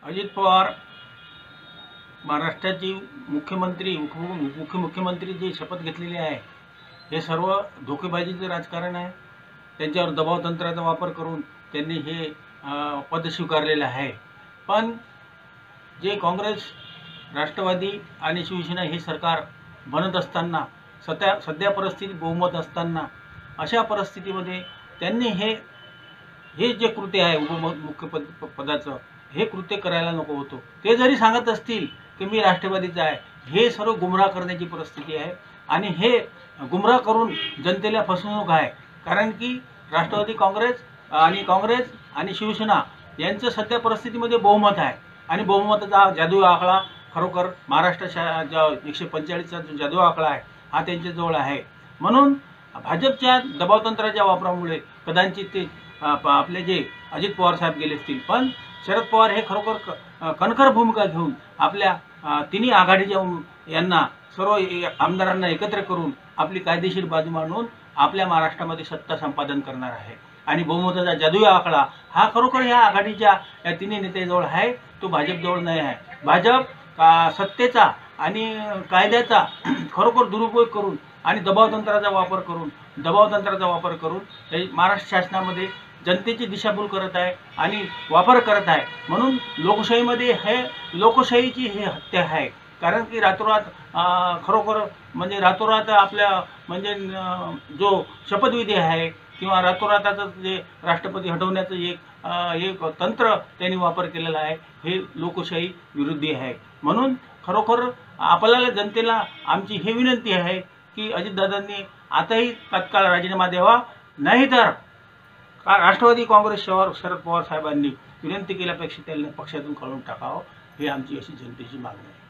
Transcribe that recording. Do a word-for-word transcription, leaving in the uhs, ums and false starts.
अजित पवार महाराष्ट्राची मुख्यमंत्री मुख्य मुख्यमंत्री जी शपथ घेतलेली आहे हे सर्व धोकेबाजीचे राजकारण आहे। त्यांच्यावर दबाव तंत्राचा वापर करून त्यांनी हे पद स्वीकारलेलं आहे। पण जे काँग्रेस, राष्ट्रवादी आणि शिवसेना हे सरकार बनत असताना, सध्या सध्या परिस्थिती बहुमत असताना, अशा परिस्थितीमध्ये त्यांनी हे हे जे कृत्य आहे उपमुख्यपद पदाचं हे कृत्य करायला नको होतं। ते जरी सांगत असतील की मी राष्ट्रवादीचा आहे, हे सर्व गुमराह करण्याची परिस्थिती आहे आणि हे गुमराह करून जनतेला फसवणूक आहे। कारण की राष्ट्रवादी काँग्रेस आणि काँग्रेस आणि शिवसेना यांचं सध्या परिस्थितीमध्ये बहुमत आहे आणि बहुमताचा जादू आकडा खरोखर महाराष्ट्राच्या एकशे पंचेचाळीसचा जो जादू आकडा आहे हा त्यांच्याजवळ आहे। म्हणून भाजपच्या दबावतंत्राच्या वापरामुळे कदाचित ते आपले जे अजित पवार साहेब गेले असतील, पण शरद पवार हे खरोखर कणखर भूमिका घेऊन आपल्या तिन्ही आघाडीच्या यांना सर्व आमदारांना एकत्र करून आपली कायदेशीर बाजू मांडून आपल्या महाराष्ट्रामध्ये सत्ता संपादन करणार आहे। आणि बहुमताचा जादुई आकडा हा खरोखर ह्या आघाडीच्या या तिन्ही नेत्याजवळ आहे, तो भाजपजवळ नाही आहे। भाजप सत्तेचा आणि कायद्याचा खरोखर दुरुपयोग करून आणि दबावतंत्राचा वापर करून दबावतंत्राचा वापर करून हे महाराष्ट्र शासनामध्ये जनतेची दिशाभूल करत आहे आणि वापर करत आहे। म्हणून लोकशाहीमध्ये हे लोकशाहीची ही हत्या आहे। कारण की रातोरात खरोखर म्हणजे रातोरात आपल्या म्हणजे जो शपथविधी आहे किंवा रातोराताचं जे राष्ट्रपती हटवण्याचं एक एक तंत्र त्यांनी वापर केलेला आहे, हे लोकशाही विरोधी आहे। म्हणून खरोखर आपल्याला जनतेला आमची ही विनंती आहे की अजितदादांनी आताही तत्काळ राजीनामा द्यावा, नाहीतर राष्ट्रवादी काँग्रेसवर शरद पवार साहेबांनी विनंती केल्यापेक्षा त्यांना पक्षातून काढून टाकावं, ही आमची अशी जनतेची मागणी आहे।